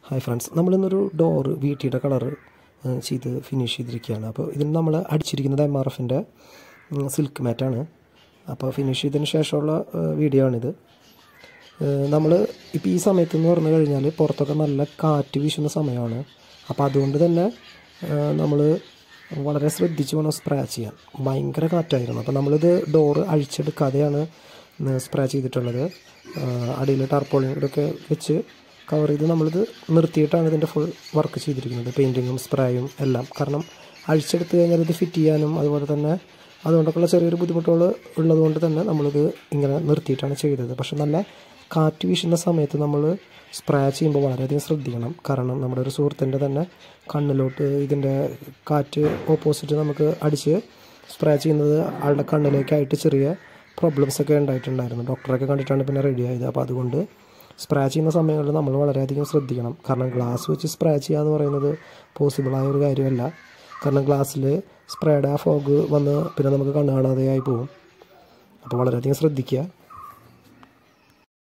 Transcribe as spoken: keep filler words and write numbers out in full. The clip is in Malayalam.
ഹായ് ഫ്രണ്ട്സ്, നമ്മളിന്നൊരു ഡോറ് വീട്ടിയുടെ കളറ് ചെയ്ത് ഫിനിഷ് ചെയ്തിരിക്കുകയാണ്. അപ്പോൾ ഇതിന് നമ്മൾ അടിച്ചിരിക്കുന്നത് എം ആർ എഫിൻ്റെ സിൽക്ക് മാറ്റാണ്. അപ്പോൾ ഫിനിഷ് ചെയ്തതിന് ശേഷമുള്ള വീഡിയോ ആണിത്. നമ്മൾ ഇപ്പോൾ ഈ സമയത്തെന്ന് പറഞ്ഞു കഴിഞ്ഞാൽ പുറത്തൊക്കെ നല്ല കാറ്റ് വീശുന്ന സമയമാണ്. അപ്പോൾ അതുകൊണ്ട് തന്നെ നമ്മൾ വളരെ ശ്രദ്ധിച്ച് വേണം സ്പ്രേ ചെയ്യാൻ. ഭയങ്കര കാറ്റായിരുന്നു. അപ്പോൾ നമ്മളിത് ഡോറ് അഴിച്ചെടുക്കാതെയാണ് സ്പ്രേ ചെയ്തിട്ടുള്ളത്. അടിയിൽ ടാർപോളിൻ ഇതൊക്കെ വെച്ച് കവർ ചെയ്ത് നമ്മളിത് നിർത്തിയിട്ടാണ് ഇതിൻ്റെ ഫുൾ വർക്ക് ചെയ്തിരിക്കുന്നത്, പെയിൻറ്റിങ്ങും സ്പ്രേയും എല്ലാം. കാരണം അഴിച്ചെടുത്ത് കഴിഞ്ഞാൽ ഇത് ഫിറ്റ് ചെയ്യാനും അതുപോലെ തന്നെ അതുകൊണ്ടൊക്കെയുള്ള ചെറിയൊരു ബുദ്ധിമുട്ടുകൾ ഉള്ളതുകൊണ്ട് തന്നെ നമ്മളിത് ഇങ്ങനെ നിർത്തിയിട്ടാണ് ചെയ്തത്. പക്ഷെ നല്ല കാറ്റ് വീശുന്ന സമയത്ത് നമ്മൾ സ്പ്രേ ചെയ്യുമ്പോൾ വളരെയധികം ശ്രദ്ധിക്കണം. കാരണം നമ്മുടെ ഒരു സുഹൃത്തിൻ്റെ തന്നെ കണ്ണിലോട്ട് ഇതിൻ്റെ കാറ്റ് ഓപ്പോസിറ്റ് നമുക്ക് അടിച്ച് സ്പ്രേ ചെയ്യുന്നത് ആളുടെ കണ്ണിലേക്കായിട്ട് ചെറിയ പ്രോബ്ലംസൊക്കെ ഉണ്ടായിട്ടുണ്ടായിരുന്നു. ഡോക്ടറൊക്കെ കണ്ടിട്ടാണ് പിന്നെ റെഡി ആയത്. അപ്പോൾ അതുകൊണ്ട് സ്പ്രേ ചെയ്യുന്ന സമയങ്ങളിൽ നമ്മൾ വളരെയധികം ശ്രദ്ധിക്കണം. കാരണം ഗ്ലാസ് വെച്ച് സ്പ്രേ ചെയ്യുക എന്ന് പറയുന്നത് പോസിബിളായ ഒരു കാര്യമല്ല. കാരണം ഗ്ലാസ്സിൽ സ്പ്രേയുടെ ആ ഫോഗ് വന്ന് പിന്നെ നമുക്ക് കണ്ണ് കാണാതെയായി പോകും. അപ്പോൾ വളരെയധികം ശ്രദ്ധിക്കുക.